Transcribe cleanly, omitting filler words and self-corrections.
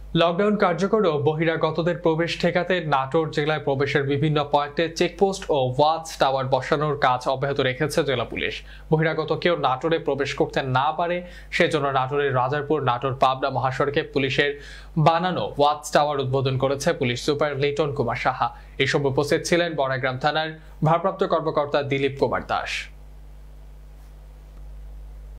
Lockdown কার্যকর ও বহিরাগতদের প্রবেশ ঠেকাতে নাটোর জেলায় প্রবেশের বিভিন্ন পয়েন্টে চেকপোস্ট ও ওয়াচ টাওয়ার বসানোর কাজ অব্যাহত রেখেছে জেলা পুলিশ। বহিরাগত কেউ নাটোরে প্রবেশ করতে না পারে সেজন্য নাটোরের রাজারপুর নাটোর পাবনা মহাসড়কে পুলিশের বানানো ওয়াচ টাওয়ার উদ্বোধন করেছে পুলিশ সুপার লিটন কুমার সাহা। এসব উপস্থিত ছিলেন বড়াইগ্রাম থানার ভারপ্রাপ্ত কর্মকর্তা দিলীপ কুমার দাস।